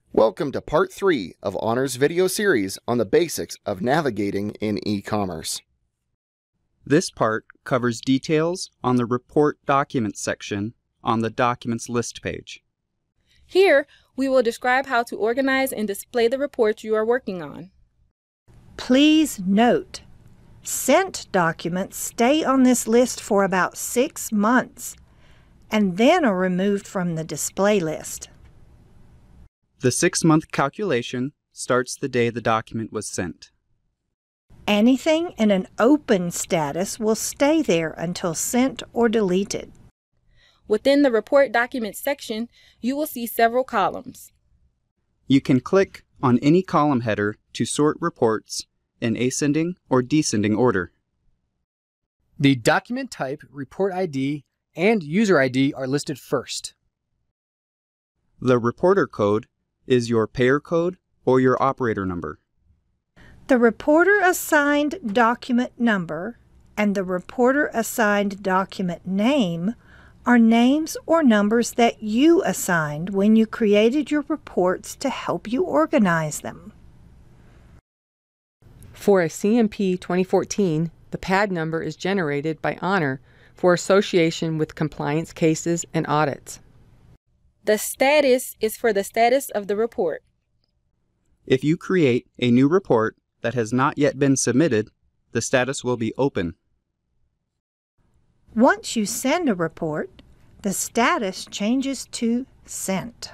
Welcome to Part 3 of Honor's video series on the basics of navigating in e-commerce. This part covers details on the Report Documents section on the Documents list page. Here, we will describe how to organize and display the reports you are working on. Please note, sent documents stay on this list for about 6 months and then are removed from the display list. The 6-month calculation starts the day the document was sent. Anything in an open status will stay there until sent or deleted. Within the Report Documents section, you will see several columns. You can click on any column header to sort reports in ascending or descending order. The document type, report ID, and user ID are listed first. The reporter code is your payer code or your operator number. The reporter assigned document number and the reporter assigned document name are names or numbers that you assigned when you created your reports to help you organize them. For a CMP 2014, the PAD number is generated by Honor for association with compliance cases and audits. The status is for the status of the report. If you create a new report that has not yet been submitted, the status will be open. Once you send a report, the status changes to sent.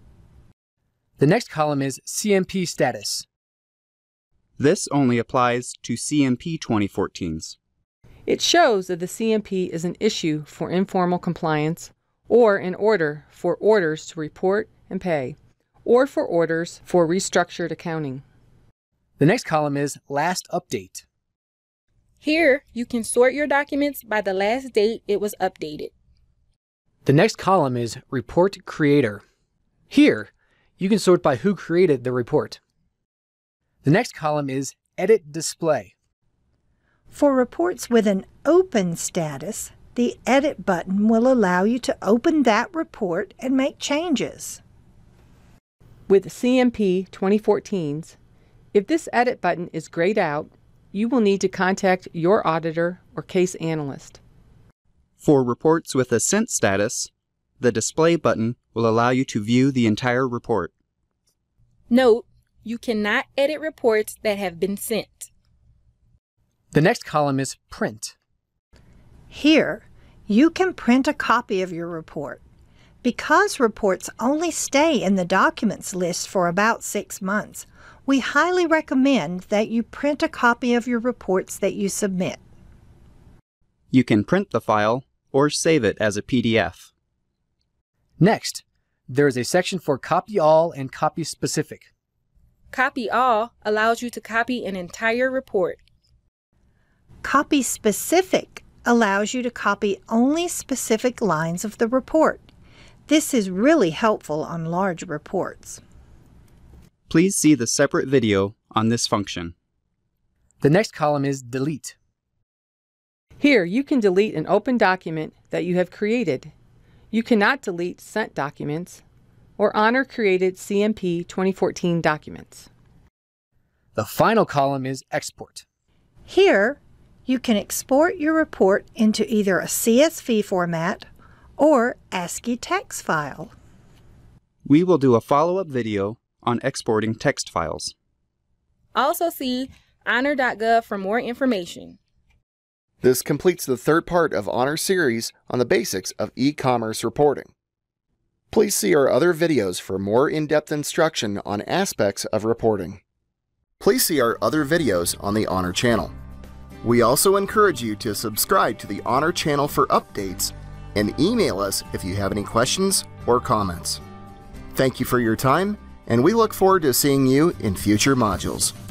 The next column is CMP status. This only applies to CMP 2014s. It shows that the CMP is an issue for informal compliance, or an order for orders to report and pay, or for orders for restructured accounting. The next column is last update. Here, you can sort your documents by the last date it was updated. The next column is report creator. Here, you can sort by who created the report. The next column is edit display. For reports with an open status, the Edit button will allow you to open that report and make changes. With CMP 2014s, if this Edit button is grayed out, you will need to contact your auditor or case analyst. For reports with a sent status, the Display button will allow you to view the entire report. Note, you cannot edit reports that have been sent. The next column is print. Here, you can print a copy of your report. Because reports only stay in the documents list for about 6 months, we highly recommend that you print a copy of your reports that you submit. You can print the file or save it as a PDF. Next, there is a section for copy all and copy specific. Copy all allows you to copy an entire report. Copy specific allows you to copy only specific lines of the report. This is really helpful on large reports. Please see the separate video on this function. The next column is delete. Here, you can delete an open document that you have created. You cannot delete sent documents or Honor-created CMP 2014 documents. The final column is export. Here, you can export your report into either a CSV format or ASCII text file. We will do a follow-up video on exporting text files. Also see honor.gov for more information. This completes the third part of Honor series on the basics of e-commerce reporting. Please see our other videos for more in-depth instruction on aspects of reporting. Please see our other videos on the Honor channel. We also encourage you to subscribe to the Honor channel for updates and email us if you have any questions or comments. Thank you for your time, and we look forward to seeing you in future modules.